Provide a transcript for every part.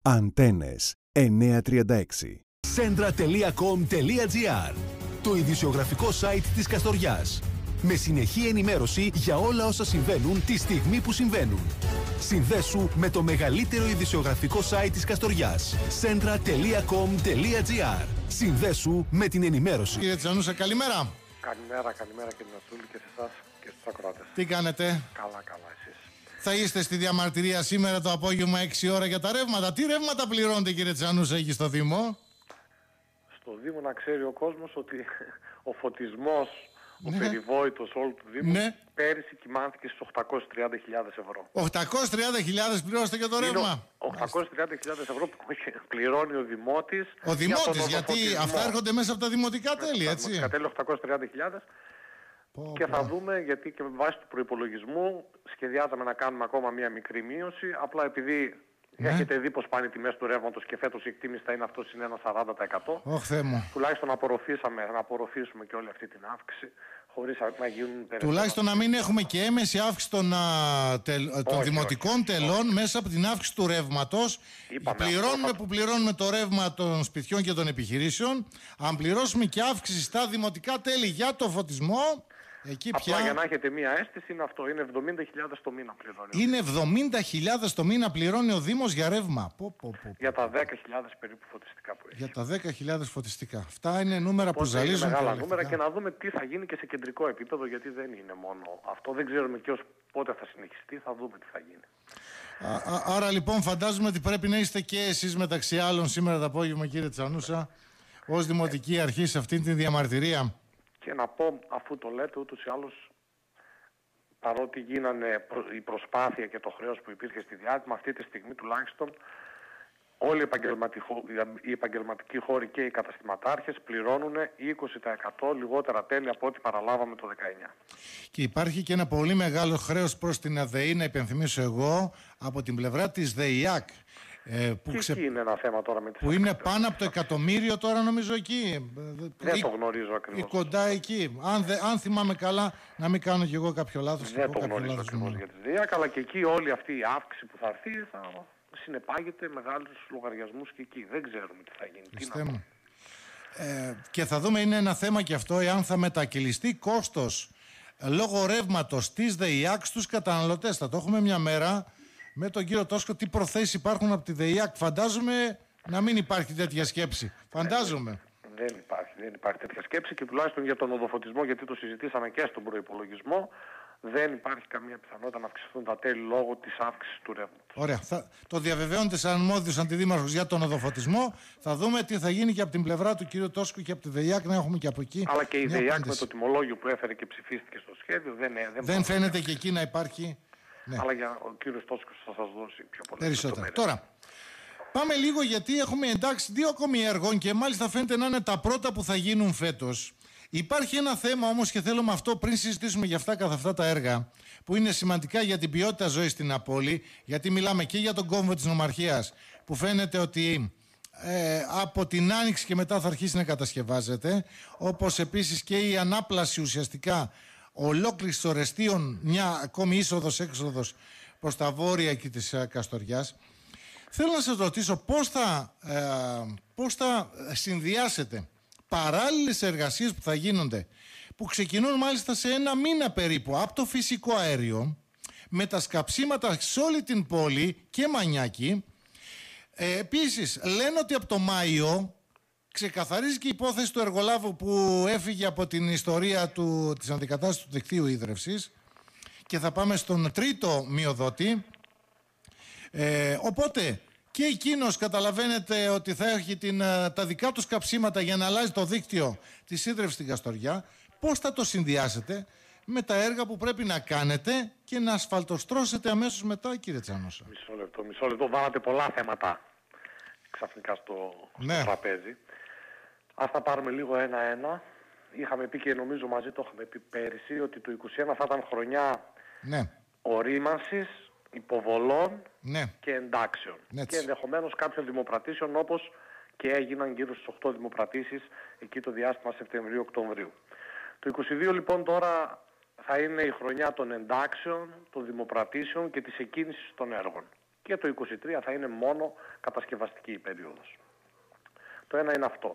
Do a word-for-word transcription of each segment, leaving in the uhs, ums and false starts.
Αντένες εννιακόσια τριάντα έξι. Σέντρα τελεία κομ τελεία τζι άρ, το ειδησιογραφικό site της Καστοριάς. Με συνεχή ενημέρωση για όλα όσα συμβαίνουν τη στιγμή που συμβαίνουν. Συνδέσου με το μεγαλύτερο ειδησιογραφικό site της Καστοριάς. Σέντρα τελεία κομ τελεία τζι άρ. Συνδέσου με την ενημέρωση. Κύριε Τσανούσα, καλημέρα. Καλημέρα, καλημέρα κύριε Νασούλη και σε εσάς και στους ακροατές. Τι κάνετε? Καλά, καλά, εσείς? Θα είστε στη διαμαρτυρία σήμερα το απόγευμα έξι ώρα για τα ρεύματα. Τι ρεύματα πληρώνετε, κύριε Τσανούσα, εκεί στο Δήμο? Στο Δήμο να ξέρει ο κόσμος ότι ο φωτισμός, ο Ναι. περιβόητος όλου του Δήμου, Ναι. πέρυσι κοιμάνθηκε στις οκτακόσιες τριάντα χιλιάδες ευρώ. οκτακόσιες τριάντα χιλιάδες πληρώσετε για το Είναι ρεύμα. οκτακόσιες τριάντα χιλιάδες ευρώ που πληρώνει ο Δημότης. Ο Δημότης, γιατί αυτά έρχονται μέσα από τα δημοτικά τέλη, έτσι. Δημοτικά τέλη οκτακόσιες τριάντα χιλιάδες. Πω, Και πω. θα δούμε, γιατί και με βάση του προϋπολογισμού σχεδιάζαμε να κάνουμε ακόμα μία μικρή μείωση. Απλά επειδή Ναι. έχετε δει πως πάνε οι τιμές του ρεύματος και φέτος η εκτίμηση θα είναι αυτό συν ένα σαράντα τοις εκατό. Ωχ, Θεέ μου. Τουλάχιστον απορροφήσαμε, να απορροφήσουμε και όλη αυτή την αύξηση χωρίς να γίνουν περαιτέρω. Τουλάχιστον να μην έχουμε και έμεση αύξηση των, α, τελ- των όχι, δημοτικών όχι, τελών μέσα από την αύξηση του ρεύματος. Είπαμε, Πληρώνουμε αυτό θα- που πληρώνουμε το ρεύμα των σπιτιών και των επιχειρήσεων. Αν πληρώσουμε και αύξηση στα δημοτικά τέλη για το φωτισμό, εκεί Απλά πια για να έχετε μία αίσθηση είναι αυτό, είναι εβδομήντα χιλιάδες το μήνα πληρώνει. είναι εβδομήντα χιλιάδες το μήνα πληρώνει ο Δήμος για ρεύμα. Πω, πω, πω. Για τα δέκα χιλιάδες περίπου φωτιστικά που έχει. Για τα δέκα χιλιάδες φωτιστικά. Αυτά είναι νούμερα που Οπότε είναι ζαλίζουν. μεγάλα τα νούμερα και ελεκτικά. να δούμε τι θα γίνει και σε κεντρικό επίπεδο, γιατί δεν είναι μόνο αυτό. Δεν ξέρουμε και ως πότε θα συνεχιστεί, θα δούμε τι θα γίνει. Α, α, άρα λοιπόν φαντάζομαι ότι πρέπει να είστε και εσείς μεταξύ άλλων σήμερα το απόγευμα, κύριε Τσανούσα, ως Δημοτική Αρχή σε αυτή τη διαμαρτυρία. Και να πω, αφού το λέτε, ούτως ή άλλως, παρότι γίνανε προ- η προσπάθεια και το χρέος που υπήρχε στη διάρκεια, αυτή τη στιγμή τουλάχιστον όλοι οι επαγγελματικοί, οι επαγγελματικοί χώροι και οι καταστηματάρχες πληρώνουν είκοσι τοις εκατό λιγότερα τέλη από ό,τι παραλάβαμε το δεκαεννιά. Και υπάρχει και ένα πολύ μεγάλο χρέος προς την ΑΔΕΗ, να υπενθυμίσω εγώ, από την πλευρά της ΔΕΙΑΚ. Ε, που, Και ξε... εκεί είναι ένα θέμα τώρα με τις που είναι αυξήσεις. πάνω από το εκατομμύριο τώρα νομίζω εκεί. Δεν Ή- το γνωρίζω ή ακριβώς. κοντά εκεί. Αν, δε, αν θυμάμαι καλά, να μην κάνω κι εγώ κάποιο λάθος. και Δεν πω το κάποιο γνωρίζω λάθος ακριβώς νούμερο. για τη ΔΕΙΑΚ, αλλά και εκεί όλη αυτή η αύξηση που θα έρθει θα συνεπάγεται μεγάλους λογαριασμούς και εκεί. Δεν ξέρουμε τι θα γίνει. Τι Χριστέ να μου. Ε, και θα δούμε, είναι ένα θέμα και αυτό, εάν θα μετακυλιστεί κόστος ε, λόγω ρεύματος της ΔΕΙΑΚ στους καταναλωτές. Θα το έχουμε μια μέρα με τον κύριο Τόσκο, τι προθέσεις υπάρχουν από τη ΔΕΙΑΚ. Φαντάζομαι να μην υπάρχει τέτοια σκέψη. Φαντάζομαι. Δεν υπάρχει, δεν υπάρχει τέτοια σκέψη και τουλάχιστον για τον οδοφωτισμό, γιατί το συζητήσαμε και στον προϋπολογισμό, δεν υπάρχει καμία πιθανότητα να αυξηθούν τα τέλη λόγω της αύξησης του ρεύματος. Ωραία. Θα, το διαβεβαιώνετε σαν αρμόδιος αντιδήμαρχος για τον οδοφωτισμό. Θα δούμε τι θα γίνει και από την πλευρά του κύριου Τόσκου και από τη ΔΕΙΑΚ, να έχουμε και από εκεί. Αλλά και η μια ΔΕΙΑΚ με απάντηση. το τιμολόγιο που έφερε και ψηφίστηκε στο σχέδιο δεν, δεν, Δεν πρόκειται. φαίνεται και εκεί να υπάρχει. Ναι. Αλλά για ο κύριος Τόσκος θα σας δώσει πιο πολλές Περισσότερα. λεπτομέρειες. Τώρα, πάμε λίγο γιατί έχουμε εντάξει δύο ακόμη έργων και μάλιστα φαίνεται να είναι τα πρώτα που θα γίνουν φέτος. Υπάρχει ένα θέμα όμως και θέλω με αυτό πριν συζητήσουμε για αυτά καθ' αυτά τα έργα που είναι σημαντικά για την ποιότητα ζωής στην Απόλη, γιατί μιλάμε και για τον κόμβο της νομαρχίας που φαίνεται ότι ε, από την Άνοιξη και μετά θα αρχίσει να κατασκευάζεται, όπως επίσης και η ανάπλαση ουσιαστικά ολόκληρης ορεστίων, μια ακόμη είσοδος έξοδος προς τα βόρεια εκεί της ε, Καστοριάς. Θέλω να σας ρωτήσω πώς θα, ε, πώς θα συνδυάσετε παράλληλες εργασίες που θα γίνονται, που ξεκινούν μάλιστα σε ένα μήνα περίπου από το φυσικό αέριο, με τα σκαψίματα σε όλη την πόλη και Μανιάκη. Ε, επίσης λένε ότι από το Μάιο ξεκαθαρίζει και η υπόθεση του εργολάβου που έφυγε από την ιστορία του, της αντικατάστασης του δικτύου ίδρευσης, και θα πάμε στον τρίτο μειοδότη. Ε, οπότε και εκείνος καταλαβαίνετε ότι θα έχει την, τα δικά του καψίματα για να αλλάζει το δίκτυο της ίδρυυσης στην Καστοριά. Πώς θα το συνδυάσετε με τα έργα που πρέπει να κάνετε και να ασφαλτοστρώσετε αμέσως μετά, κύριε Τσανούσα? Μισό λεπτό, μισό λεπτό. Βάλατε πολλά θέματα ξαφνικά στο, Ναι. στο τραπέζι. Ας τα πάρουμε λίγο ένα-ένα. Είχαμε πει και νομίζω μαζί το είχαμε πει πέρυσι ότι το είκοσι ένα θα ήταν χρονιά Ναι, ορίμανσης, υποβολών ναι, και εντάξεων. Έτσι. Και ενδεχομένως κάποιων δημοπρατήσεων, όπως και έγιναν γύρω στις οκτώ δημοπρατήσεις εκεί το διάστημα Σεπτεμβρίου-Οκτωβρίου. Το είκοσι δύο λοιπόν τώρα θα είναι η χρονιά των εντάξεων, των δημοπρατήσεων και της εκκίνησης των έργων. και το είκοσι τρία θα είναι μόνο κατασκευαστική η περίοδος. Το ένα είναι αυτό.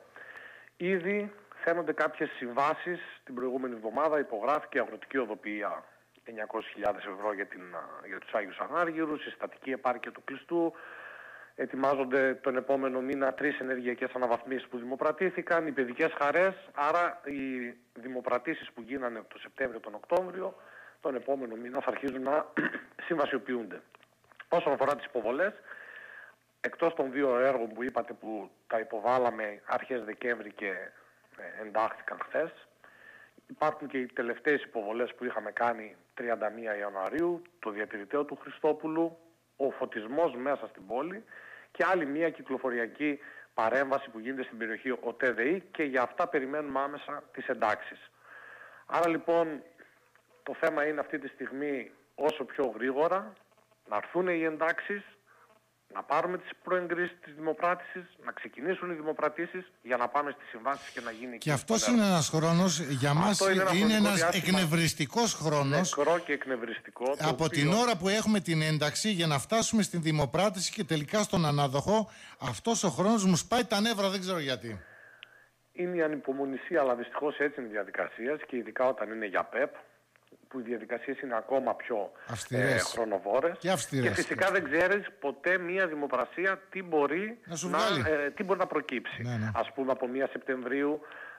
Ήδη φαίνονται κάποιες συμβάσεις. Την προηγούμενη εβδομάδα υπογράφηκε αγροτική οδοποιία εννιακόσιες χιλιάδες ευρώ για, την, για τους Άγιους Ανάργυρους, η στατική επάρκεια του κλειστού. Ετοιμάζονται τον επόμενο μήνα τρεις ενεργειακές αναβαθμίσεις που δημοπρατήθηκαν, οι παιδικές χαρές, άρα οι δημοπρατήσεις που γίνανε το Σεπτέμβριο, τον Οκτώβριο, τον επόμενο μήνα θα αρχίζουν να συμβασιοποιούνται. Όσον αφορά τις υποβολές, εκτός των δύο έργων που είπατε που τα υποβάλαμε αρχές Δεκέμβρη και εντάχθηκαν χθες, υπάρχουν και οι τελευταίες υποβολές που είχαμε κάνει τριάντα μία Ιανουαρίου, το διατηρητέο του Χριστόπουλου, ο φωτισμός μέσα στην πόλη και άλλη μία κυκλοφοριακή παρέμβαση που γίνεται στην περιοχή ο ΤΕΔΕΗ και για αυτά περιμένουμε άμεσα τις εντάξεις. Άρα λοιπόν το θέμα είναι αυτή τη στιγμή όσο πιο γρήγορα να έρθουν οι εντάξεις, να πάρουμε τις προεγκρίσεις της δημοπράτησης, να ξεκινήσουν οι δημοπρατήσεις για να πάμε στις συμβάσεις και να γίνει... Και, και αυτός είναι ένας χρόνος, για μας είναι, ένα είναι ένας εκνευριστικός χρόνος. Νεκρό και εκνευριστικό. Από οποίο... την ώρα που έχουμε την ένταξη για να φτάσουμε στην δημοπράτηση και τελικά στον ανάδοχο, αυτός ο χρόνος μου σπάει τα νεύρα, δεν ξέρω γιατί. Είναι η ανυπομονησία, αλλά δυστυχώς έτσι είναι οι διαδικασίες και ειδικά όταν είναι για ΠΕΠ, που οι διαδικασίες είναι ακόμα πιο ε, χρονοβόρες και, και φυσικά δεν ξέρεις ποτέ μία δημοπρασία τι μπορεί να, να, ε, τι μπορεί να προκύψει. Ναι, ναι. Ας πούμε από πρώτη Σεπτεμβρίου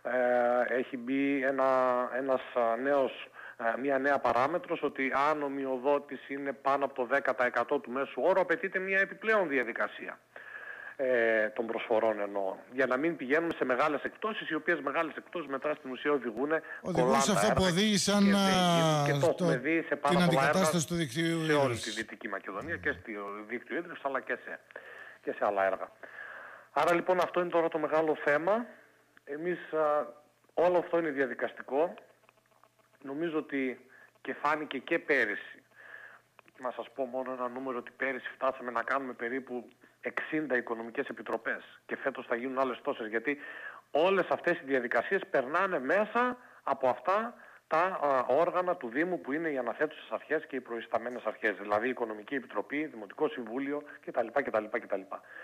ε, έχει μπει ένα, ένας νέος, ε, μία νέα παράμετρος ότι αν ο μειοδότης είναι πάνω από το δέκα τοις εκατό του μέσου όρου απαιτείται μία επιπλέον διαδικασία. Ε, των προσφορών εννοώ. Για να μην πηγαίνουμε σε μεγάλες εκπτώσεις, οι οποίες μεγάλες εκπτώσεις μετά στην ουσία οδηγούν οδηγούν σε αυτό που οδήγησαν και, και το στο, έχουμε δει σε πάρα πολλά έργα του δικτύου σε όλη τη Δυτική Μακεδονία και στο δίκτυο ίδρυυσης αλλά και σε, και σε άλλα έργα. Άρα λοιπόν αυτό είναι τώρα το μεγάλο θέμα. Εμείς α, όλο αυτό είναι διαδικαστικό. Νομίζω ότι και φάνηκε και πέρυσι. Να σας πω μόνο ένα νούμερο ότι πέρυσι φτάσαμε να κάνουμε περίπου εξήντα οικονομικές επιτροπές και φέτος θα γίνουν άλλες τόσες, γιατί όλες αυτές οι διαδικασίες περνάνε μέσα από αυτά τα α, όργανα του Δήμου που είναι οι αναθέτουσες αρχές και οι προϊσταμένες αρχές, δηλαδή η Οικονομική Επιτροπή, Δημοτικό Συμβούλιο κτλ. κτλ, κτλ.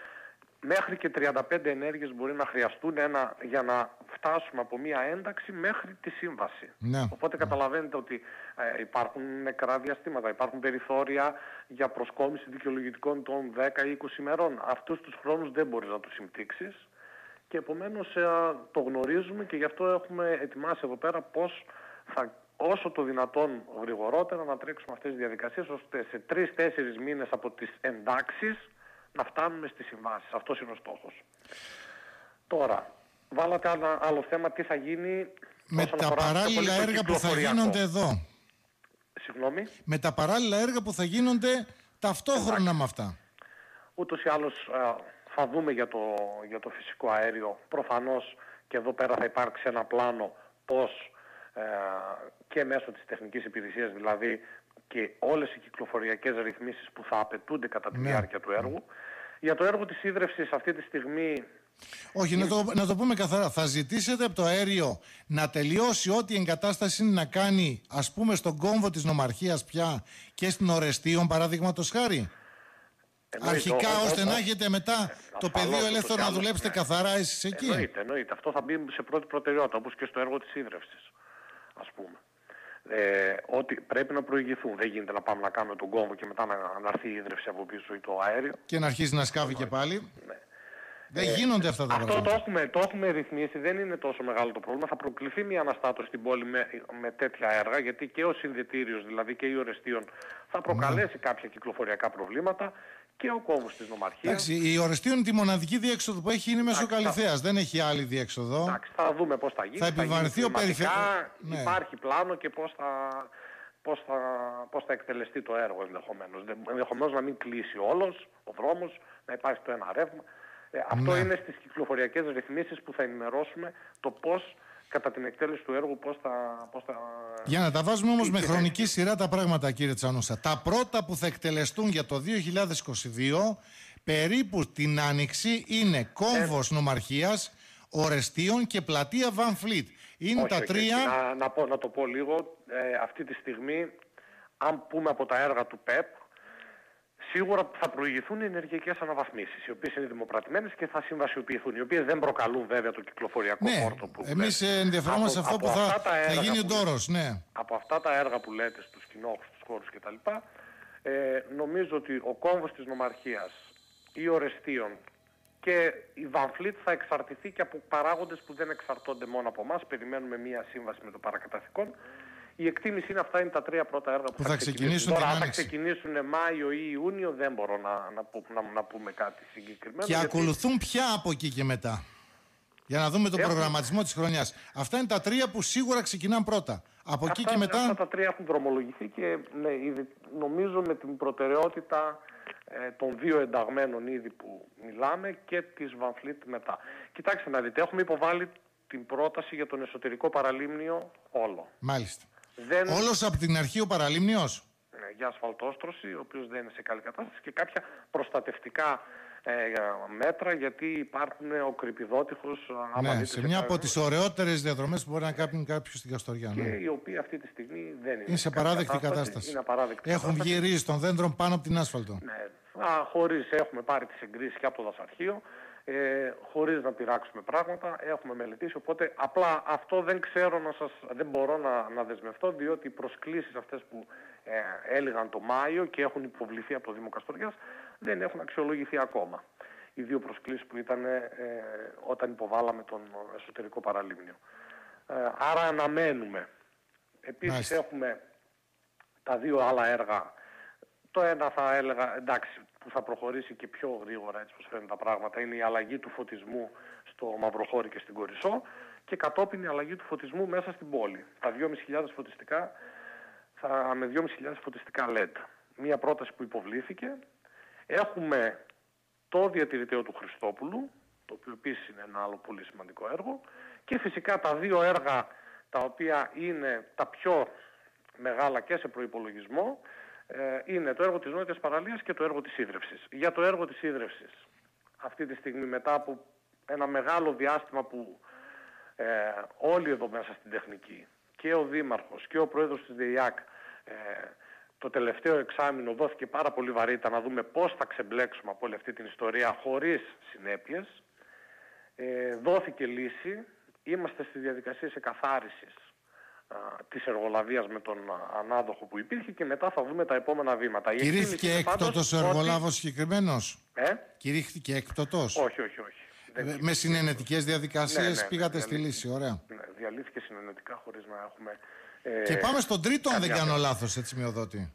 Μέχρι και τριάντα πέντε ενέργειες μπορεί να χρειαστούν ένα, για να φτάσουμε από μία ένταξη μέχρι τη σύμβαση. Ναι. Οπότε καταλαβαίνετε ότι ε, υπάρχουν νεκρά διαστήματα, υπάρχουν περιθώρια για προσκόμιση δικαιολογητικών των δέκα ή είκοσι ημερών. Αυτούς τους χρόνους δεν μπορείς να τους συμπτύξεις και επομένως ε, το γνωρίζουμε και γι' αυτό έχουμε ετοιμάσει εδώ πέρα πώς θα, όσο το δυνατόν γρηγορότερα να τρέξουμε αυτές τις διαδικασίες ώστε σε τρεις τέσσερις μήνες από τις εντάξεις να φτάνουμε στις συμβάσεις. Αυτός είναι ο στόχος. Τώρα, βάλατε ένα άλλο θέμα, τι θα γίνει με τα παράλληλα έργα που θα γίνονται εδώ. Συγγνώμη. Με τα παράλληλα έργα που θα γίνονται ταυτόχρονα Εντάξει. με αυτά. Ούτως ή άλλως θα δούμε για το, για το φυσικό αέριο. Προφανώς και εδώ πέρα θα υπάρξει ένα πλάνο πώς ε, και μέσω της τεχνικής υπηρεσίας, δηλαδή και όλες οι κυκλοφοριακές ρυθμίσεις που θα απαιτούνται κατά τη ναι. διάρκεια του έργου. Για το έργο της ίδρευσης αυτή τη στιγμή... Όχι, είναι... να, το, να το πούμε καθαρά. Θα ζητήσετε από το αέριο να τελειώσει ό,τι εγκατάσταση είναι να κάνει, ας πούμε, στον κόμβο της νομαρχίας πια και στην Ορεστίων, παραδείγματος χάρη. Εννοείται, αρχικά, ο, ώστε ο, ο, να έχετε μετά ε, το πεδίο ελεύθερο να δουλέψετε ναι. καθαρά εσείς εκεί. Εννοείται, εννοείται. Αυτό θα μπει σε πρώτη προτεραιότητα, όπως και στο έργο της ίδρευσης, ας πούμε. Ε, ότι πρέπει να προηγηθούν. Δεν γίνεται να πάμε να κάνουμε τον κόμβο και μετά να, να έρθει η ίδρυυση από πίσω ή το αέριο. Και να αρχίσει να σκάβει και πάλι. Ναι. Δεν ε, γίνονται αυτά τα αυτό πράγματα. Αυτό το έχουμε, το έχουμε ρυθμίσει, δεν είναι τόσο μεγάλο το πρόβλημα. Θα προκληθεί μια αναστάτωση στην πόλη με, με τέτοια έργα, γιατί και ο συνδετήριος, δηλαδή και η Ορεστίων, θα προκαλέσει ναι. κάποια κυκλοφοριακά προβλήματα. Και ο κόμβος της νομαρχίας. Εντάξει, η Ορεστίων τη μοναδική διέξοδο που έχει είναι μέσω Καλυθέας. Δεν έχει άλλη διέξοδο. Εντάξει, θα δούμε πώς θα γίνει. Θα επιβαρυνθεί ο περιφερειακός. Ναι. Υπάρχει πλάνο και πώς θα, πώς, θα, πώς θα εκτελεστεί το έργο ενδεχομένως. Ενδεχομένως να μην κλείσει όλος ο δρόμος, να υπάρχει το ένα ρεύμα. Ε, αυτό ναι. είναι στις κυκλοφοριακές ρυθμίσεις που θα ενημερώσουμε το πώς κατά την εκτέλεση του έργου πώς θα... Πώς θα... Για να τα βάζουμε όμως με χρονική σειρά τα πράγματα, κύριε Τσανούσα. Τα πρώτα που θα εκτελεστούν για το δύο χιλιάδες είκοσι δύο περίπου την Άνοιξη είναι κόμβος ε... νομαρχίας, Ορεστίων και πλατεία Βαν Φλίτ. Είναι όχι, τα όχι, τρία... Να, να, πω, να το πω λίγο. Ε, αυτή τη στιγμή, αν πούμε από τα έργα του ΠΕΠ, Σίγουρα θα προηγηθούν οι ενεργειακές αναβαθμίσεις, οι οποίες είναι δημοπρατημένες και θα συμβασιοποιηθούν, οι οποίες δεν προκαλούν βέβαια το κυκλοφοριακό Ναι, φόρτο που εμείς ενδιαφερόμαστε σε αυτό που θα, θα γίνει ο ντόρος. Ναι. Από αυτά τα έργα που λέτε στους κοινόχους, στους χώρους κτλ. Ε, νομίζω ότι ο κόμβος της νομαρχίας, η Ορεστίων και η Βανφλίτ θα εξαρτηθεί και από παράγοντες που δεν εξαρτώνται μόνο από εμάς. Περιμένουμε μία σύμβαση με το παρακαταθήκον. Η εκτίμηση είναι αυτά είναι τα τρία πρώτα έργα που, που θα, θα ξεκινήσουν. ξεκινήσουν Τώρα, την αν θα άνοιξη. ξεκινήσουν Μάιο ή Ιούνιο, δεν μπορώ να, να, να, να πούμε κάτι συγκεκριμένο. Και γιατί... ακολουθούν πια από εκεί και μετά. Για να δούμε τον Έχουμε... προγραμματισμό της χρονιάς. Αυτά είναι τα τρία που σίγουρα ξεκινάνε πρώτα. Από αυτά, εκεί και μετά. Αυτά τα τρία έχουν δρομολογηθεί και ναι, ήδη, νομίζω με την προτεραιότητα ε, των δύο ενταγμένων ήδη που μιλάμε και της Βανφλίτ μετά. Κοιτάξτε να δείτε, έχουμε υποβάλει την πρόταση για τον εσωτερικό παραλίμνιο όλο. Μάλιστα. Δεν... Όλος από την αρχή ο παραλίμνιος. Ναι, για ασφαλτόστρωση, ο οποίος δεν είναι σε καλή κατάσταση και κάποια προστατευτικά ε, μέτρα, γιατί υπάρχουν ο κρυπηδότυχος. Ναι, σε μια από τις ωραιότερες διαδρομές που μπορεί να κάνει κάποιος στην Καστοριά. Και ναι. η οποία αυτή τη στιγμή δεν είναι, είναι σε παράδεκτη κατάσταση. κατάσταση. Είναι απαράδεκτη Έχουν κατάσταση. βγει ρίζες των δέντρων πάνω από την άσφαλτο. Ναι, α, χωρίς έχουμε πάρει τις εγκρίσεις και από το δασαρχείο. Ε, χωρίς να πειράξουμε πράγματα, έχουμε μελετήσει, οπότε απλά αυτό δεν ξέρω να σας, δεν μπορώ να, να δεσμευτώ, διότι οι προσκλήσεις αυτές που ε, έλεγαν το Μάιο και έχουν υποβληθεί από το Δήμο Καστοριάς δεν έχουν αξιολογηθεί ακόμα. Οι δύο προσκλήσεις που ήταν ε, όταν υποβάλαμε τον εσωτερικό παραλίμνιο. Ε, άρα αναμένουμε. Επίσης Μάλιστα. έχουμε τα δύο άλλα έργα. Το ένα θα έλεγα, εντάξει, που θα προχωρήσει και πιο γρήγορα έτσι πως φαίνουν τα πράγματα, είναι η αλλαγή του φωτισμού στο Μαυροχώρι και στην Κορισσό και κατόπιν η αλλαγή του φωτισμού μέσα στην πόλη. Τα δυόμισι χιλιάδες φωτιστικά, θα, με δυόμισι χιλιάδες φωτιστικά ελ ι ντι. Μία πρόταση που υποβλήθηκε. Έχουμε το διατηρητέο του Χριστόπουλου, το οποίο επίσης είναι ένα άλλο πολύ σημαντικό έργο, και φυσικά τα δύο έργα τα οποία είναι τα πιο μεγάλα και σε προϋπολογισμό, είναι το έργο της Νότιας Παραλίας και το έργο της ίδρευσης. Για το έργο της ίδρευσης, αυτή τη στιγμή μετά από ένα μεγάλο διάστημα που ε, όλοι εδώ μέσα στην τεχνική, και ο Δήμαρχος και ο Πρόεδρος της ΔΕΙΑΚ, ε, το τελευταίο εξάμηνο δόθηκε πάρα πολύ βαρύτητα να δούμε πώς θα ξεμπλέξουμε από όλη αυτή την ιστορία χωρίς συνέπειες. Ε, δόθηκε λύση, είμαστε στις διαδικασίες εκαθάρισης της εργολαβίας με τον ανάδοχο που υπήρχε και μετά θα δούμε τα επόμενα βήματα. Κηρύχθηκε έκτοτος ο εργολάβος ότι... συγκεκριμένος. Ε? Κηρύχθηκε έκτοτος. Όχι, όχι, όχι. Δεν με συνενετικές διαδικασίες ναι, ναι, πήγατε ναι, στη λύση, ωραία. Ναι, διαλύθηκε συνενετικά χωρίς να έχουμε... Ε, και πάμε στον τρίτο, αν δεν κάνω λάθος, έτσι, μειοδότη.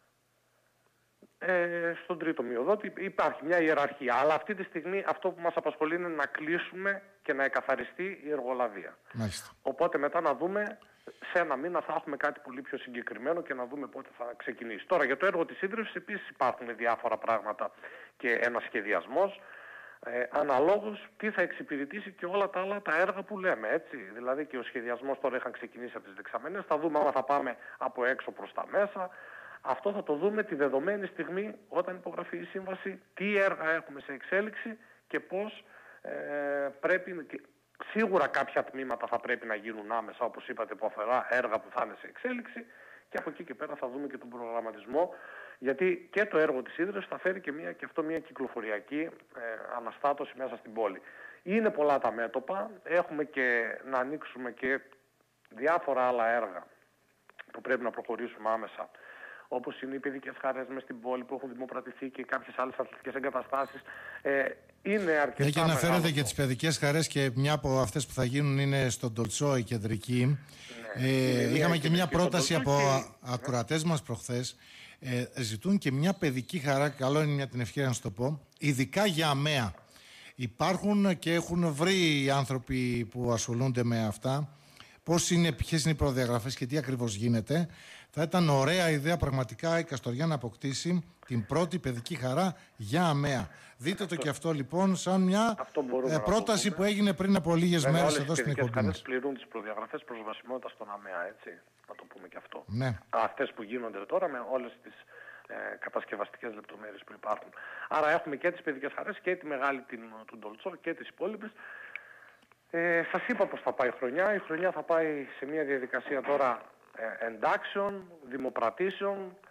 Ε, στον τρίτο μειοδότη υπάρχει μια ιεραρχία, αλλά αυτή τη στιγμή αυτό που μας απασχολεί είναι να κλείσουμε και να εκαθαριστεί η εργολαβία. Μάλιστα. Οπότε μετά να δούμε, σε ένα μήνα θα έχουμε κάτι πολύ πιο συγκεκριμένο και να δούμε πότε θα ξεκινήσει. Τώρα για το έργο της ίδρυυσης επίσης υπάρχουν διάφορα πράγματα και ένας σχεδιασμός. Ε, αναλόγως τι θα εξυπηρετήσει και όλα τα άλλα τα έργα που λέμε, έτσι. Δηλαδή και ο σχεδιασμός τώρα είχαν ξεκινήσει από τις δεξαμενές, θα δούμε άμα θα πάμε από έξω προς τα μέσα. Αυτό θα το δούμε τη δεδομένη στιγμή όταν υπογραφεί η σύμβαση, τι έργα έχουμε σε εξέλιξη και πώς ε, πρέπει... Σίγουρα κάποια τμήματα θα πρέπει να γίνουν άμεσα, όπως είπατε, που αφορά έργα που θα είναι σε εξέλιξη και από εκεί και πέρα θα δούμε και τον προγραμματισμό, γιατί και το έργο της ίδρυσης θα φέρει και, μια, και αυτό μια κυκλοφοριακή ε, αναστάτωση μέσα στην πόλη. Είναι πολλά τα μέτωπα, έχουμε και να ανοίξουμε και διάφορα άλλα έργα που πρέπει να προχωρήσουμε άμεσα, όπως είναι οι παιδικές χαρές μες στην πόλη που έχουν δημοπρατηθεί και κάποιες άλλες αθλητικές εγκαταστάσεις. Ε, είναι αρκετά ναι, και αναφέρετε και τις παιδικές χαρές και μια από αυτές που θα γίνουν είναι στον Τολτσό η κεντρική. Ναι, ε, είχαμε και μια πρόταση από και... ακροατές μας προχθές. Ε, ζητούν και μια παιδική χαρά, καλό είναι μια την ευκαιρία να σου το πω, ειδικά για ΑΜΕΑ. Υπάρχουν και έχουν βρει οι άνθρωποι που ασχολούνται με αυτά πώς είναι, ποιες είναι οι προδιαγραφές και τι ακριβώς γίνεται. Θα ήταν ωραία ιδέα πραγματικά η Καστοριά να αποκτήσει την πρώτη παιδική χαρά για ΑΜΕΑ. Δείτε αυτό, το και αυτό λοιπόν σαν μια ε, πρόταση που έγινε πριν από λίγες Βέβαια, μέρες εδώ στην εκπομπή μας. Όλες οι πληρούν τις προδιαγραφές προσβασιμότητας στον ΑΜΕΑ, έτσι, να το πούμε και αυτό. Ναι. Αυτές που γίνονται τώρα με όλες τις ε, κατασκευαστικές λεπτομέρειες που υπάρχουν. Άρα έχουμε και τις παιδικές χαρές και τη μεγάλη την, του Ντολτσό και τις υπόλοιπες. Ε, σας είπα πως θα πάει η χρονιά. Η χρονιά θα πάει σε μια διαδικασία τώρα ε, εντάξεων, δημοπρατήσεων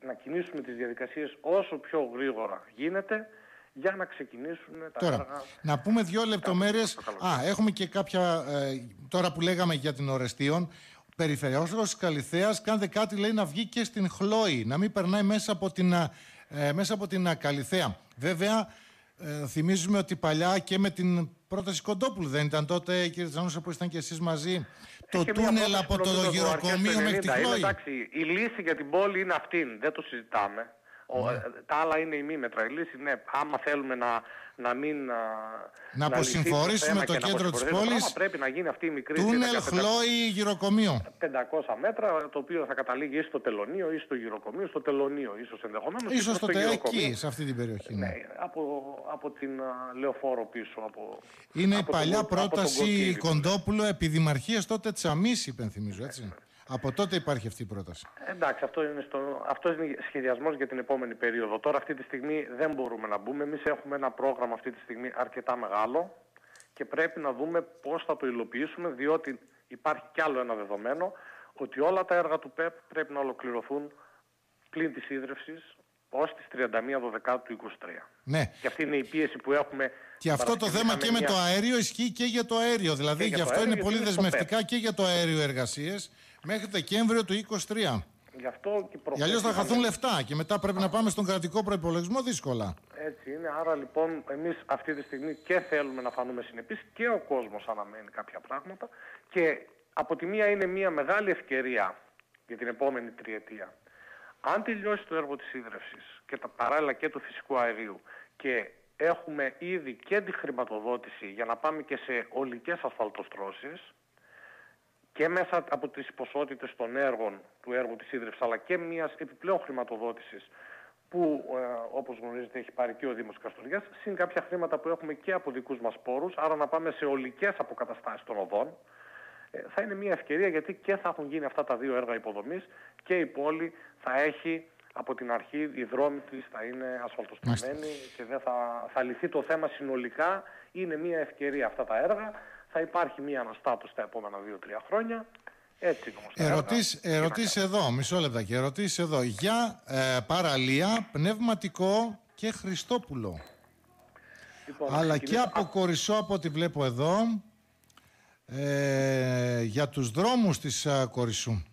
να κινήσουμε τις διαδικασίες όσο πιο γρήγορα γίνεται για να ξεκινήσουν τα τώρα, έργα. Να πούμε δύο λεπτομέρειες. Α, έχουμε και κάποια, ε, τώρα που λέγαμε για την Ορεστίων, Περιφερειάρχος Καλιθέας κάντε κάτι, λέει, να βγει και στην Χλόη, να μην περνάει μέσα από την, ε, μέσα από την Καλιθέα. Βέβαια, ε, θυμίζουμε ότι παλιά και με την πρόταση Κοντόπουλου, δεν ήταν τότε, κύριε Τσανούσα, που ήσταν και εσείς μαζί, το τούνελ από το γυροκομείο μέχρι τη Χλόη. Εντάξει, η λύση για την πόλη είναι αυτή, δεν το συζητάμε. Ο, ναι. Τα άλλα είναι ημίμετρα. Η λύση, ναι, άμα θέλουμε να, να μην... Να, να αποσυμφορήσουμε το, το κέντρο της πόλης, πρέπει να γίνει αυτή η μικρή... Τούνελ, Χλόη, γυροκομείο. πεντακόσια μέτρα, το οποίο θα καταλήγει ή στο Τελωνείο ή στο γυροκομείο, στο Τελωνείο ίσως ενδεχομένως. Ίσως στο Τελωνείο, εκεί, σε αυτή την περιοχή. Ναι, ναι από, από την uh, Λεωφόρο πίσω. Από, είναι από η παλιά τον, πρόταση Κοντόπουλου επί δημαρχίας τότε Τσαμής, υπενθυμίζω, έτσι. Ναι. Από τότε υπάρχει αυτή η πρόταση. Εντάξει, αυτό είναι, στο, αυτό είναι σχεδιασμός για την επόμενη περίοδο. Τώρα αυτή τη στιγμή δεν μπορούμε να μπούμε. Εμείς έχουμε ένα πρόγραμμα αυτή τη στιγμή αρκετά μεγάλο και πρέπει να δούμε πώς θα το υλοποιήσουμε, διότι υπάρχει κι άλλο ένα δεδομένο, ότι όλα τα έργα του ΠΕΠ πρέπει να ολοκληρωθούν πλην της ίδρυυσης ως τις τριάντα μία Δεκεμβρίου του είκοσι τρία. Ναι. Και αυτή είναι η πίεση που έχουμε. Και αυτό το θέμα και με μια... το αέριο ισχύει και για το αέριο. Δηλαδή γι' αυτό είναι πολύ δεσμευτικά και για το αέριο εργασίες μέχρι Δεκέμβριο του είκοσι τρία. Γι' αυτό και προθέσεις... αλλιώς θα χαθούν λεφτά και μετά πρέπει να πάμε στον κρατικό προϋπολογισμό δύσκολα. Έτσι είναι. Άρα λοιπόν εμείς αυτή τη στιγμή και θέλουμε να φανούμε συνεπείς και ο κόσμος αναμένει κάποια πράγματα και από τη μία είναι μια μεγάλη ευκαιρία για την επόμενη τριετία. Αν τελειώσει το έργο της ίδρυυσης και τα παράλληλα και του φυσικού αερίου και έχουμε ήδη και τη χρηματοδότηση για να πάμε και σε ολικές ασφαλτοστρώσεις και μέσα από τις ποσότητες των έργων του έργου της ίδρυυσης αλλά και μιας επιπλέον χρηματοδότησης που ε, όπως γνωρίζετε έχει πάρει και ο Δήμος Καστοριάς, συν κάποια χρήματα που έχουμε και από δικούς μας πόρους, άρα να πάμε σε ολικές αποκαταστάσεις των οδών, ε, θα είναι μια ευκαιρία γιατί και θα έχουν γίνει αυτά τα δύο έργα υποδομής και η πόλη θα έχει από την αρχή, οι δρόμοι της θα είναι ασφαλτοστρωμένοι και δεν θα, θα λυθεί το θέμα συνολικά. Είναι μια ευκαιρία αυτά τα έργα, θα υπάρχει μια αναστάτωση τα επόμενα δύο τρία χρόνια. Έτσι όμως. Ερωτήσεις, ερωτήσεις εδώ, μισό λεπτάκι, ερωτήσεις εδώ. Για ε, παραλία, Πνευματικό και Χριστόπουλο. Λοιπόν, αλλά και από Κορισσό από ό,τι βλέπω εδώ, ε, για τους δρόμους της ε, Κορισσού.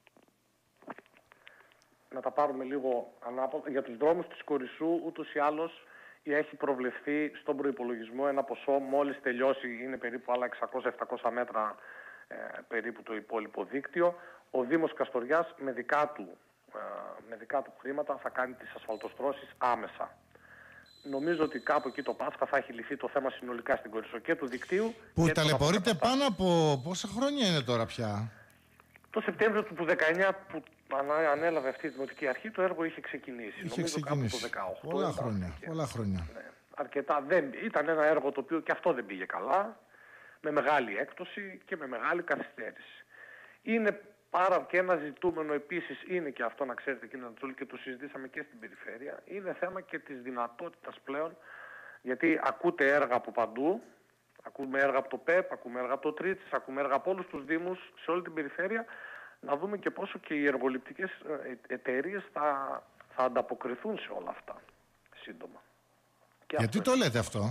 Να τα πάρουμε λίγο ανάποδα. Για τους δρόμους της Κορισσού ούτως ή άλλως έχει προβλεφθεί στον προϋπολογισμό ένα ποσό, μόλις τελειώσει, είναι περίπου άλλα εξακόσια με επτακόσια μέτρα ε, περίπου το υπόλοιπο δίκτυο. Ο Δήμος Καστοριάς με δικά του, ε, με δικά του χρήματα θα κάνει τις ασφαλτοστρώσεις άμεσα. Νομίζω ότι κάπου εκεί το Πάσχα θα έχει λυθεί το θέμα συνολικά στην Κορισσό και του δικτύου. Που ταλαιπωρείται πάνω από πόσα χρόνια είναι τώρα πια. Το Σεπτέμβριο του δεκαεννιά που ανέλαβε αυτή η Δημοτική Αρχή, το έργο είχε ξεκινήσει. Είχε Νομίζω ξεκινήσει. Κάπου το δεκαοκτώ. Πολλά χρόνια. Πολλά χρόνια. Ναι, αρκετά. Δεν, ήταν ένα έργο το οποίο και αυτό δεν πήγε καλά, με μεγάλη έκπτωση και με μεγάλη καθυστέρηση. Είναι πάρα και ένα ζητούμενο επίσης, είναι και αυτό να ξέρετε κύριε Ανατολή και το συζητήσαμε και στην περιφέρεια, είναι θέμα και της δυνατότητας πλέον, γιατί ακούτε έργα από παντού, ακούμε έργα από το ΠΕΠ, ακούμε έργα από το Τρίτσις, ακούμε έργα από όλους τους Δήμους σε όλη την περιφέρεια, να δούμε και πόσο και οι εργοληπτικές εταιρείες θα, θα ανταποκριθούν σε όλα αυτά σύντομα. Και γιατί αυτό το λέτε αυτό?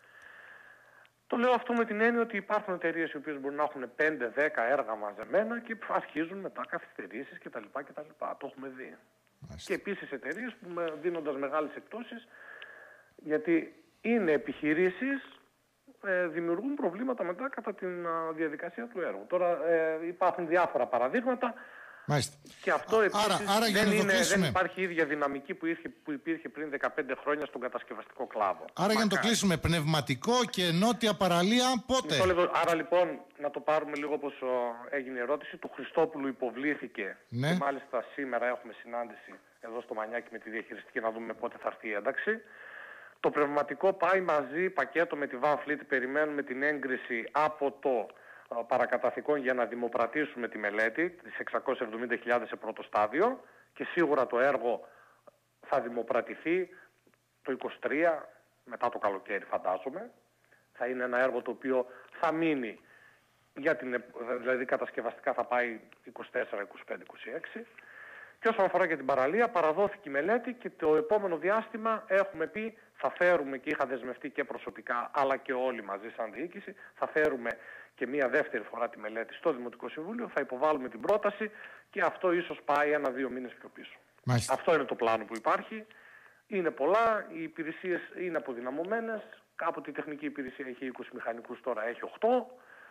Το λέω αυτό με την έννοια ότι υπάρχουν εταιρείες οι οποίες μπορεί να έχουν πέντε δέκα έργα μαζεμένα και αρχίζουν μετά καθυστερήσεις κτλ. κτλ. Το έχουμε δει. Μάλιστα. Και επίσης εταιρείες που με, δίνοντας μεγάλες εκπτώσεις, γιατί είναι επιχειρήσεις, ε, δημιουργούν προβλήματα μετά κατά τη διαδικασία του έργου. Τώρα ε, υπάρχουν διάφορα παραδείγματα. Μάλιστα. Και αυτό επίσης άρα, άρα δεν, είναι, δεν υπάρχει η ίδια δυναμική που, είχε, που υπήρχε πριν δεκαπέντε χρόνια στον κατασκευαστικό κλάδο. Άρα Μακά. για να το κλείσουμε, Πνευματικό και Νότια Παραλία πότε? Άρα λοιπόν να το πάρουμε λίγο όπως έγινε η ερώτηση. Του Χριστόπουλου υποβλήθηκε ναι. Και μάλιστα σήμερα έχουμε συνάντηση εδώ στο Μανιάκι με τη διαχειριστική να δούμε πότε θα έρθει η ένταξη. Το Πνευματικό πάει μαζί πακέτο με τη Van Fleet. Περιμένουμε την έγκριση από το παρακαταθήκων για να δημοπρατήσουμε τη μελέτη τις εξακόσιες εβδομήντα χιλιάδες σε πρώτο στάδιο και σίγουρα το έργο θα δημοπρατηθεί το είκοσι τρία μετά το καλοκαίρι φαντάζομαι. Θα είναι ένα έργο το οποίο θα μείνει για την, δηλαδή κατασκευαστικά θα πάει είκοσι τέσσερα, είκοσι πέντε, είκοσι έξι Και όσον αφορά και την παραλία, παραδόθηκε η μελέτη και το επόμενο διάστημα έχουμε πει θα φέρουμε, και είχα δεσμευτεί και προσωπικά αλλά και όλοι μαζί σαν διοίκηση, θα φέρουμε και μία δεύτερη φορά τη μελέτη στο Δημοτικό Συμβούλιο, θα υποβάλουμε την πρόταση και αυτό ίσως πάει ένα-δύο μήνες πιο πίσω. Μάλιστα. Αυτό είναι το πλάνο που υπάρχει. Είναι πολλά, οι υπηρεσίες είναι αποδυναμωμένες. Κάποτε η τεχνική υπηρεσία είχε είκοσι μηχανικούς, τώρα έχει οκτώ.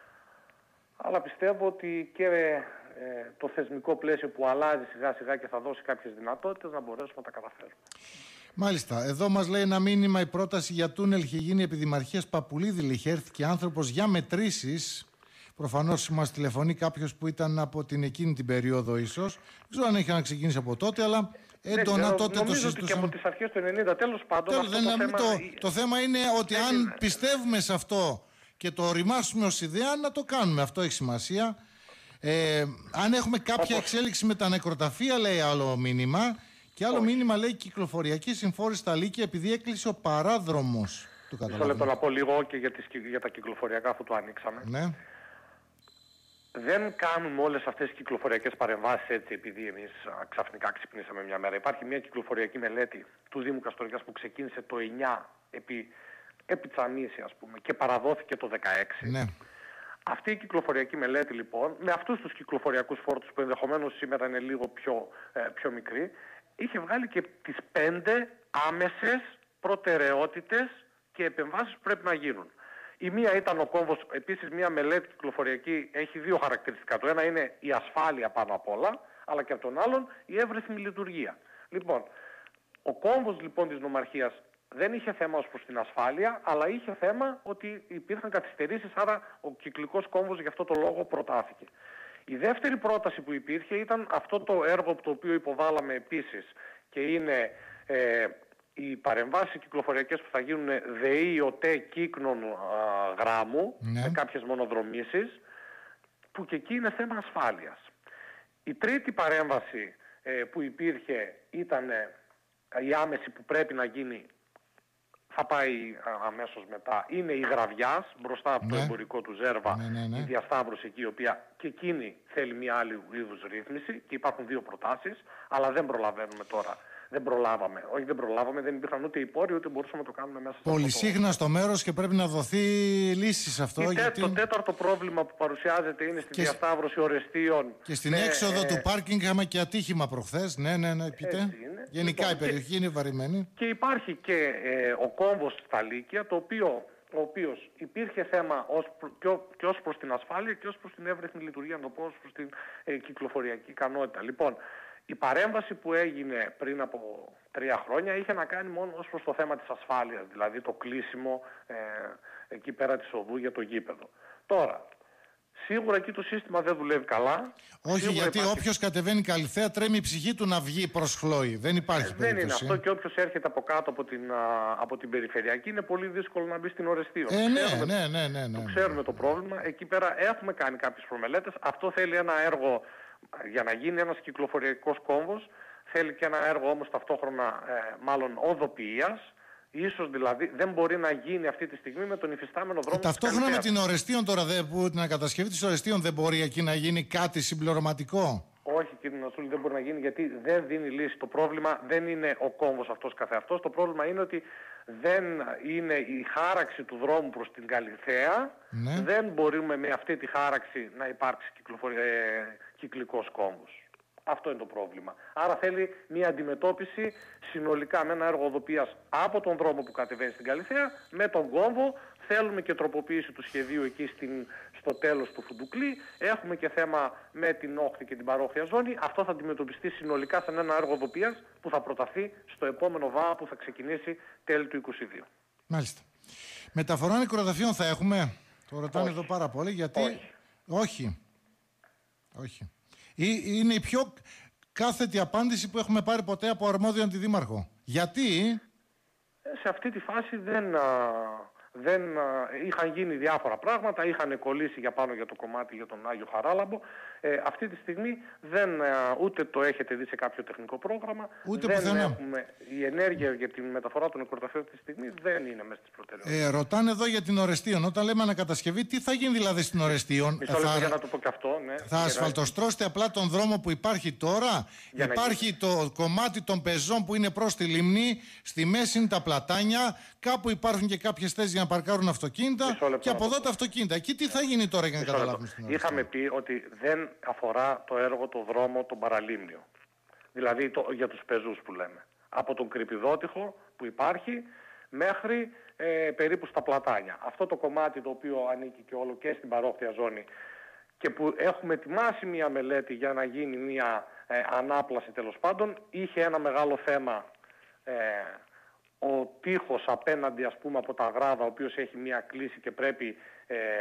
Αλλά πιστεύω ότι και ε, το θεσμικό πλαίσιο που αλλάζει σιγά σιγά και θα δώσει κάποιες δυνατότητες να μπορέσουμε να τα καταφέρουμε. Μάλιστα. Εδώ μας λέει ένα μήνυμα: η πρόταση για τούνελ είχε γίνει επί Δημαρχίας Παπουλίδη. Λιχέρθηκε άνθρωπος για μετρήσεις. Προφανώς μας τηλεφωνεί κάποιος που ήταν από την εκείνη την περίοδο, ίσως. Δεν ξέρω αν είχε να ξεκινήσει από τότε, αλλά έντονα ναι, τότε το συζητούσαμε. Και από τις αρχές του ενενήντα, τέλος πάντων. Τέλος, αυτό δεν, το, θέμα... το, το θέμα είναι ότι δεν αν είναι... πιστεύουμε σε αυτό και το οριμάσουμε ως ιδέα, να το κάνουμε. Αυτό έχει σημασία. Ε, αν έχουμε κάποια Όπως... εξέλιξη με τα νεκροταφεία, λέει άλλο μήνυμα. Και άλλο Όχι. μήνυμα λέει κυκλοφοριακή συμφόρηση στα Λύκεια επειδή έκλεισε ο παράδρομος. Μισό λεπτό να πω λίγο και για, τις, για τα κυκλοφοριακά, αφού το ανοίξαμε. Ναι. Δεν κάνουμε όλες αυτές τις κυκλοφοριακές παρεμβάσεις έτσι επειδή εμείς α, ξαφνικά ξυπνήσαμε μια μέρα. Υπάρχει μια κυκλοφοριακή μελέτη του Δήμου Καστοριάς που ξεκίνησε το εννιά επί, επί Τσανίση, ας πούμε, και παραδόθηκε το δεκαέξι. Ναι. Αυτή η κυκλοφοριακή μελέτη λοιπόν, με αυτούς τους κυκλοφοριακούς φόρτους που ενδεχομένως σήμερα είναι λίγο πιο, ε, πιο μικροί, είχε βγάλει και τις πέντε άμεσες προτεραιότητες και επεμβάσεις που πρέπει να γίνουν. Η μία ήταν ο κόμβος, επίσης μια μελέτη κυκλοφοριακή έχει δύο χαρακτηριστικά. Το ένα είναι η ασφάλεια πάνω απ' όλα, αλλά και από τον άλλον η εύρυθμη λειτουργία. Λοιπόν, ο κόμβος λοιπόν της νομαρχίας δεν είχε θέμα ως προς την ασφάλεια, αλλά είχε θέμα ότι υπήρχαν καθυστερήσεις, άρα ο κυκλικός κόμβος γι' αυτό το λόγο προτάθηκε. Η δεύτερη πρόταση που υπήρχε ήταν αυτό το έργο το οποίο υποβάλαμε επίσης και είναι ε, οι παρεμβάσεις κυκλοφοριακές που θα γίνουν ΔΕΗ, ΟΤΕ, κύκνων α, γράμμου, ναι. με κάποιες μονοδρομήσεις, που και εκεί είναι θέμα ασφάλειας. Η τρίτη παρέμβαση ε, που υπήρχε ήταν ε, η άμεση που πρέπει να γίνει, θα πάει α, αμέσως μετά, είναι η Γραβιάς, μπροστά από ναι. το εμπορικό του Ζέρβα, ναι, ναι, ναι. η διασταύρωση εκεί, η οποία και εκείνη θέλει μια άλλη είδους ρύθμιση και υπάρχουν δύο προτάσεις, αλλά δεν προλαβαίνουμε τώρα. Δεν προλάβαμε. Όχι, δεν προλάβαμε, δεν υπήρχαν ούτε οι πόροι, ούτε μπορούσαμε να το κάνουμε μέσα στο Πολυσύγνα στο μέρος και πρέπει να δοθεί λύση σε αυτό. Γιατί... Το τέταρτο πρόβλημα που παρουσιάζεται είναι στη και... διασταύρωση ορεστίων. Και στην με... έξοδο του πάρκινγκ είχαμε και ατύχημα προχθές. Ναι, ναι, ναι, πείτε. Γενικά λοιπόν, η περιοχή και... είναι βαρημένη. Και υπάρχει και ε, ο κόμβος στα Λύκεια, το οποίο, ο οποίος υπήρχε θέμα ως προ... και, ο... και ως προς την ασφάλεια και ως προς την εύρυθμη λειτουργία, να το πω, ως προς την ε, κυκλοφοριακή ικανότητα. Λοιπόν, η παρέμβαση που έγινε πριν από τρία χρόνια είχε να κάνει μόνο ως προς το θέμα της ασφάλειας, δηλαδή το κλείσιμο ε, εκεί πέρα της οδού για το γήπεδο. Τώρα, σίγουρα εκεί το σύστημα δεν δουλεύει καλά. Όχι, σίγουρα γιατί υπάρχει... όποιος κατεβαίνει Καλυθέα τρέμει η ψυχή του να βγει προς Χλόη. Δεν υπάρχει ε, περίπτωση. Δεν είναι αυτό, και όποιος έρχεται από κάτω από την, α, από την περιφερειακή είναι πολύ δύσκολο να μπει στην Ορεστίων. Ε, ναι, ξέρουμε, ναι, ναι, ναι, ναι, το ναι. ξέρουμε το πρόβλημα. Εκεί πέρα έχουμε κάνει κάποιες προμελέτες. Αυτό θέλει ένα έργο για να γίνει ένας κυκλοφοριακός κόμβος. Θέλει και ένα έργο όμως ταυτόχρονα ε, μάλλον οδοποιίας. Ίσως δηλαδή δεν μπορεί να γίνει αυτή τη στιγμή με τον υφιστάμενο δρόμο. Ε, ταυτόχρονα με την Ορεστίων τώρα, δε, που την ανακατασκευή της Ορεστίων δεν μπορεί εκεί να γίνει κάτι συμπληρωματικό. Όχι, κύριε Νασούλη, δεν μπορεί να γίνει γιατί δεν δίνει λύση. Το πρόβλημα δεν είναι ο κόμβος αυτός καθεαυτός. Το πρόβλημα είναι ότι δεν είναι η χάραξη του δρόμου προς την Καλυθέα. Ναι. Δεν μπορούμε με αυτή τη χάραξη να υπάρξει κυκλοφορι... ε, κυκλικός κόμβος. Αυτό είναι το πρόβλημα. Άρα θέλει μια αντιμετώπιση συνολικά με ένα έργο οδοποιίας από τον δρόμο που κατεβαίνει στην Καλυθέα με τον κόμβο. Θέλουμε και τροποποίηση του σχεδίου εκεί στην, στο τέλος του Φουντουκλή. Έχουμε και θέμα με την όχθη και την παρόχθια ζώνη. Αυτό θα αντιμετωπιστεί συνολικά σε ένα έργο οδοποιίας που θα προταθεί στο επόμενο ΒΑ που θα ξεκινήσει τέλη του είκοσι δύο. Μάλιστα. Μεταφορά νεκροταφείων θα έχουμε. Το ρωτάνε Όχι. εδώ πάρα πολύ γιατί... Όχι. Όχι. Όχι. Είναι η πιο κάθετη απάντηση που έχουμε πάρει ποτέ από αρμόδιο αντιδήμαρχο. Γιατί... Σε αυτή τη φάση δεν, α, δεν, είχαν γίνει διάφορα πράγματα, είχαν κολλήσει για πάνω για το κομμάτι για τον Άγιο Χαράλαμπο. Ε, αυτή τη στιγμή δεν, ούτε το έχετε δει σε κάποιο τεχνικό πρόγραμμα, ούτε δεν πουθενά. έχουμε, η ενέργεια για τη μεταφορά των νεκροταφείων αυτή τη στιγμή δεν είναι μέσα στις προτεραιότητες. Ε, ρωτάνε εδώ για την Ορεστίων. Όταν λέμε ανακατασκευή, τι θα γίνει δηλαδή στην Ορεστίων? Μισό λεπτό θα... για να το πω και αυτό. Ναι. Θα ασφαλτοστρώσετε απλά τον δρόμο που υπάρχει τώρα? Για Υπάρχει το κομμάτι των πεζών που είναι προς τη λιμνή, στη μέση είναι τα πλατάνια, κάπου υπάρχουν και κάποιες θέσεις για να παρκάρουν αυτοκίνητα και από εδώ τα αυτοκίνητα. Εκεί τι θα γίνει τώρα για να καταλάβουμε στην Ορεστίων? Είχαμε πει ότι δεν αφορά το έργο, το δρόμο, τον παραλίμνιο. Δηλαδή το, για τους πεζούς που λέμε. Από τον Κρυπηδότυχο που υπάρχει μέχρι ε, περίπου στα πλατάνια. Αυτό το κομμάτι το οποίο ανήκει και όλο και στην παρόχθια ζώνη και που έχουμε ετοιμάσει μια μελέτη για να γίνει μια ε, ανάπλαση τέλος πάντων, είχε ένα μεγάλο θέμα ε, ο τείχος απέναντι ας πούμε από τα Γράδα, ο οποίος έχει μια κλίση και πρέπει ε, ε,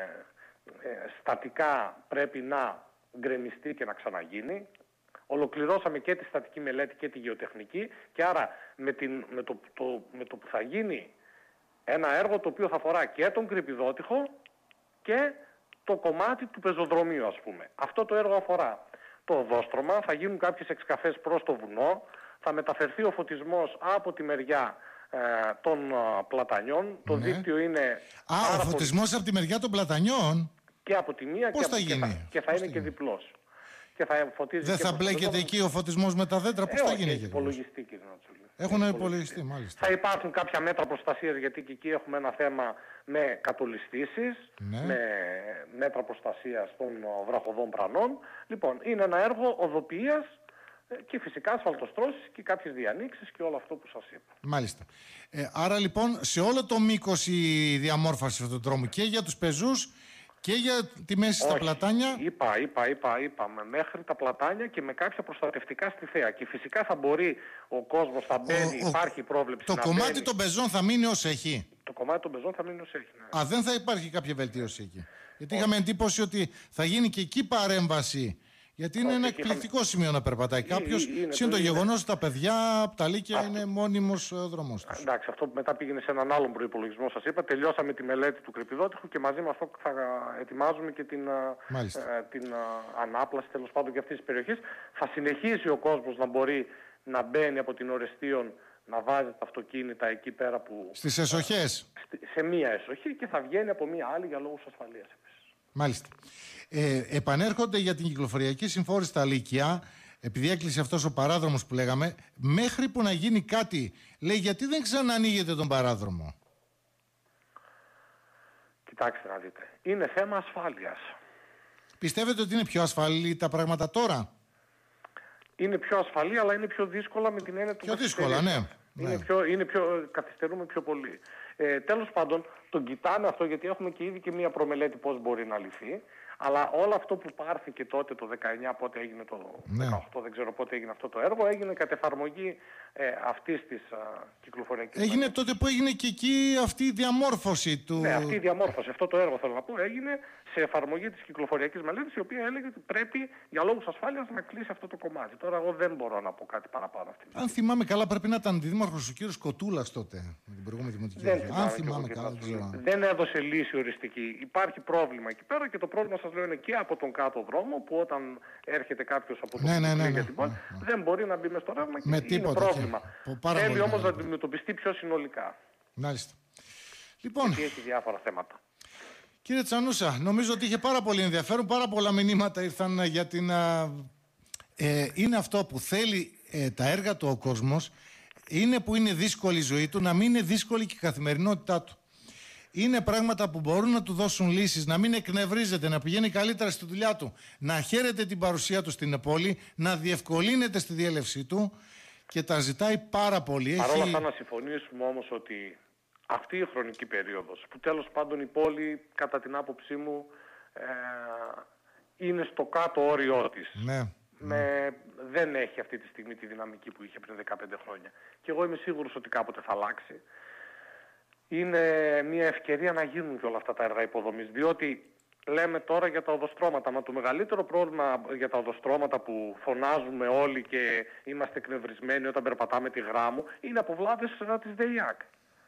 στατικά πρέπει να γκρεμιστεί και να ξαναγίνει. Ολοκληρώσαμε και τη στατική μελέτη και τη γεωτεχνική και άρα με, την, με, το, το, με το που θα γίνει ένα έργο το οποίο θα αφορά και τον Κρυπηδότυχο και το κομμάτι του πεζοδρομίου ας πούμε. Αυτό το έργο αφορά το οδόστρωμα, θα γίνουν κάποιες εξκαφές προς το βουνό, θα μεταφερθεί ο φωτισμός από τη μεριά ε, των α, πλατανιών. Το ναι. δίκτυο είναι... Α, ο φωτισμός πολύ... από τη μεριά των πλατανιών. Και από τη μία πώς και, θα από, γίνει? και θα, και θα είναι και διπλός. Και θα φωτίζει. Δεν και θα μπλέκεται εκεί ο φωτισμός με τα δέντρα, πώς ε, θα γίνει? Έχει υπολογιστεί, κύριε Νατσούλη. Έχουν υπολογιστεί, μάλιστα. Θα υπάρχουν κάποια μέτρα προστασίας, γιατί και εκεί έχουμε ένα θέμα με κατολιστήσεις, ναι. με μέτρα προστασίας των βραχωδών πρανών. Λοιπόν, είναι ένα έργο οδοποιίας και φυσικά ασφαλτοστρώσεις και κάποιες διανοίξεις και όλο αυτό που σας είπα. Μάλιστα. Ε, άρα λοιπόν σε όλο το μήκος η διαμόρφωση αυτού του δρόμου και για τους πεζούς και για τη μέση στα Όχι, πλατάνια. Είπα, είπα, είπα, είπαμε μέχρι τα πλατάνια και με κάποια προστατευτικά στη θέα. Και φυσικά θα μπορεί ο κόσμος να μπαίνει, ο, υπάρχει πρόβλεψη το να κομμάτι μπαίνει. των πεζών θα μείνει ως έχει. Το κομμάτι των πεζών θα μείνει ως έχει. Ναι. Α, δεν θα υπάρχει κάποια βελτίωση εκεί? Γιατί είχαμε εντύπωση ότι θα γίνει και εκεί παρέμβαση. Γιατί είναι Όχι, ένα είχαμε... εκπληκτικό σημείο να περπατάει κάποιος. Συν το γεγονός ότι τα παιδιά από τα Λύκεια αυτό... είναι μόνιμος δρόμος τους. Εντάξει, αυτό που μετά πήγαινε σε έναν άλλον προϋπολογισμό, σας είπα. Τελειώσαμε τη μελέτη του Κρυπηδότυχου και μαζί με αυτό θα ετοιμάζουμε και την, ε, την ανάπλαση τέλος πάντων και αυτής της περιοχής. Θα συνεχίσει ο κόσμος να μπορεί να μπαίνει από την Ορεστίων, να βάζει τα αυτοκίνητα εκεί πέρα που... Στις εσοχές. Σε μία εσοχή και θα βγαίνει από μία άλλη για λόγους ασφαλείας επίσης. Μάλιστα. Ε, επανέρχονται για την κυκλοφοριακή συμφόρηση στα Λύκεια, επειδή έκλεισε αυτός ο παράδρομος που λέγαμε, μέχρι που να γίνει κάτι, λέει, γιατί δεν ξανανοίγεται τον παράδρομο? Κοιτάξτε να δείτε. Είναι θέμα ασφάλειας. Πιστεύετε ότι είναι πιο ασφαλή τα πράγματα τώρα? Είναι πιο ασφαλή, αλλά είναι πιο δύσκολα με την έννοια του... Πιο δύσκολα, ναι. Είναι, ναι. πιο, είναι πιο, καθυστερούμε πιο πολύ. Ε, τέλος πάντων, τον κοιτάμε αυτό γιατί έχουμε και ήδη και μία προμελέτη πώς μπορεί να λυθεί. Αλλά όλο αυτό που πάρθηκε τότε το δεκαεννιά, πότε έγινε το ναι. δεκαοκτώ, δεν ξέρω πότε έγινε αυτό το έργο, έγινε κατ' εφαρμογή ε, αυτής της α, κυκλοφοριακής. Έγινε μελέτης. Τότε που έγινε και εκεί αυτή η διαμόρφωση του... Ναι, αυτή η διαμόρφωση, αυτό το έργο θέλω να πω, έγινε σε εφαρμογή της κυκλοφοριακής μελέτης, η οποία έλεγε ότι πρέπει για λόγους ασφάλειας να κλείσει αυτό το κομμάτι. Τώρα εγώ δεν μπορώ να πω κάτι παραπάνω αυτή. Αν θυμάμαι καλά, πρέπει να ήταν δήμαρχος ο κύριος Κοτούλας τότε, με την προηγούμενη δημοτική δεν αρχή. Αν θυμάμαι καλά, δεν ξέρω. Δεν έδωσε λύση οριστική. Υπάρχει πρόβλημα εκεί πέρα και το πρόβλημα σας λέω είναι και από τον κάτω δρόμο, που όταν έρχεται κάποιος από τον ναι, ναι, ναι, ναι, για την πόλη, ναι, ναι. δεν μπορεί να μπει μες στο ρεύμα και με είναι τίποτα, πρόβλημα. Θέλει όμως να ναι. αντιμετωπιστεί πιο συνολικά. Μάλιστα. Λοιπόν, γιατί έχει διάφορα θέματα. Κύριε Τσανούσα, νομίζω ότι είχε πάρα πολύ ενδιαφέρον, πάρα πολλά μηνύματα ήρθαν για την... Ε, είναι αυτό που θέλει ε, τα έργα του ο κόσμος, είναι που είναι δύσκολη η ζωή του, να μην είναι δύσκολη και η καθημερινότητά του. Είναι πράγματα που μπορούν να του δώσουν λύσεις, να μην εκνευρίζεται, να πηγαίνει καλύτερα στη δουλειά του, να χαίρεται την παρουσία του στην πόλη, να διευκολύνεται στη διέλευσή του και τα ζητάει πάρα πολύ. Παρ' όλα Έχει... αυτά να συμφωνήσουμε όμως ότι αυτή η χρονική περίοδος, που τέλος πάντων η πόλη κατά την άποψή μου ε, είναι στο κάτω όριό της. Ναι. Με, δεν έχει αυτή τη στιγμή τη δυναμική που είχε πριν δεκαπέντε χρόνια. Και εγώ είμαι σίγουρος ότι κάποτε θα αλλάξει. Είναι μια ευκαιρία να γίνουν και όλα αυτά τα έργα υποδομής. Διότι λέμε τώρα για τα οδοστρώματα. Μα το μεγαλύτερο πρόβλημα για τα οδοστρώματα που φωνάζουμε όλοι και είμαστε εκνευρισμένοι όταν περπατάμε τη Γράμμου είναι αποβλάβες της ΔΕΙΑΚ.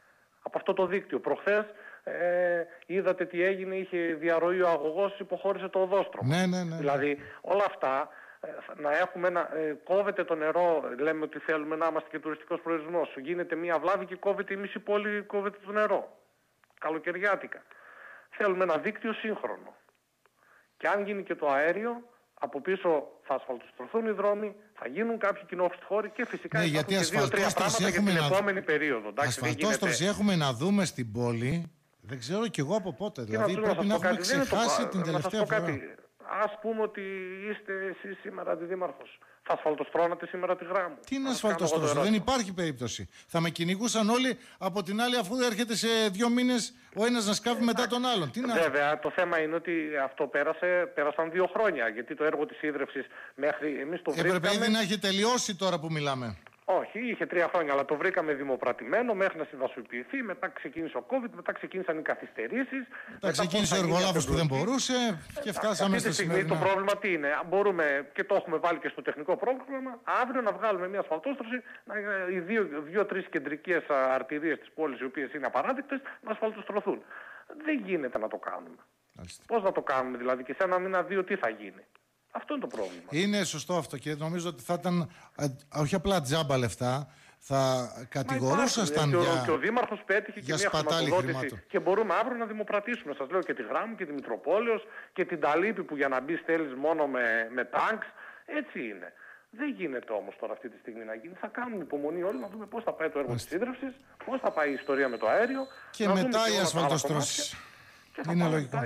από αυτό το δίκτυο. Προχθές ε, είδατε τι έγινε, είχε διαρροή ο αγωγός, υποχώρησε το οδόστρωμα. Ναι, ναι, ναι. Δηλαδή όλα αυτά, ε, να έχουμε ένα, ε, κόβεται το νερό, λέμε ότι θέλουμε να είμαστε και τουριστικός προορισμός. Γίνεται μια βλάβη και κόβεται η μισή πόλη, κόβεται το νερό. Καλοκαιριάτικα. Θέλουμε ένα δίκτυο σύγχρονο. Και αν γίνει και το αέριο, από πίσω θα ασφαλτοστρωθούν οι δρόμοι, θα γίνουν κάποιοι κοινόχρηστοι χώροι και φυσικά ναι, υπάρχουν και δύο-τρία πράγματα για την να... επόμενη περίοδο. Ασφαλτόστρωση γίνεται... έχουμε να δούμε στην πόλη, δεν ξέρω κι εγώ από πότε. Δηλαδή πρέπει να, να έχουμε ξεχάσει το... την τελευταία φορά. Κάτι. Ας πούμε ότι είστε εσείς σήμερα αντιδήμαρχος. Θα ασφαλτοστρώνατε σήμερα τη Γράμμου. Τι είναι ασφαλτοστρώσει, δεν υπάρχει περίπτωση. Θα με κυνηγούσαν όλοι από την άλλη, αφού έρχεται σε δύο μήνες ο ένας να σκάβει ε, μετά τον άλλον. Τι να... Βέβαια, το θέμα είναι ότι αυτό πέρασε, πέρασαν δύο χρόνια. Γιατί το έργο της ίδρυυσης μέχρι εμείς το βρήκαμε. Έπρεπε ήδη να έχει τελειώσει τώρα που μιλάμε. Όχι, είχε τρία χρόνια, αλλά το βρήκαμε δημοπρατημένο μέχρι να συμβασιοποιηθεί. Μετά ξεκίνησε ο COVID, μετά ξεκίνησαν οι καθυστερήσεις. Μετά ξεκίνησε ο εργολάβος που δεν μπορούσε και φτάσαμε στο σημερινό. Το πρόβλημα τι είναι, μπορούμε και το έχουμε βάλει και στο τεχνικό πρόγραμμα, αύριο να βγάλουμε μια ασφαλτόστρωση, οι δύο-τρεις κεντρικές αρτηρίες της πόλης, οι οποίες είναι απαράδεκτες, να ασφαλτοστρωθούν. Δεν γίνεται να το κάνουμε. Πώς να το κάνουμε δηλαδή, και σε ένα μήνα δύο τι θα γίνει. Αυτό είναι το πρόβλημα. Είναι σωστό αυτό και νομίζω ότι θα ήταν όχι απλά τζάμπα λεφτά, θα κατηγορούσασταν για και ο, και ο Δήμαρχος πέτυχε και μια χρηματοδότηση και μπορούμε αύριο να δημοπρατήσουμε. Σας λέω και τη Γράμμου και τη Μητροπόλεως και την Ταλίπη που για να μπει θέλεις μόνο με, με τάγκς. Έτσι είναι. Δεν γίνεται όμως τώρα αυτή τη στιγμή να γίνει. Θα κάνουμε υπομονή όλοι να δούμε πώς θα πάει το έργο της ίδρυυσης, πώς θα πάει η ιστορία με το αέριο. Και μετά η ασφαλτοστρώση. Είναι λογικό.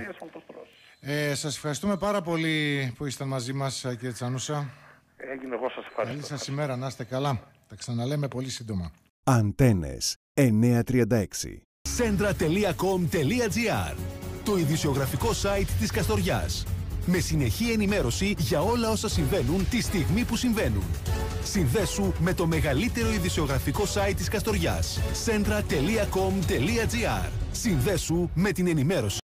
Ε, σας ευχαριστούμε πάρα πολύ που ήσταν μαζί μας, κύριε Τσανούσα. Έγινε, εγώ σας ευχαριστώ. Καλή σας ημέρα, να είστε καλά. Τα ξαναλέμε πολύ σύντομα. Αντένες εννιακόσια τριάντα έξι. Centra τελεία com τελεία gr. Το ειδησιογραφικό site της Καστοριάς. Με συνεχή ενημέρωση για όλα όσα συμβαίνουν τη στιγμή που συμβαίνουν. Συνδέσου με το μεγαλύτερο ειδησιογραφικό site της Καστοριάς. Centra τελεία com τελεία gr. Συνδέσου με την ενημέρωση.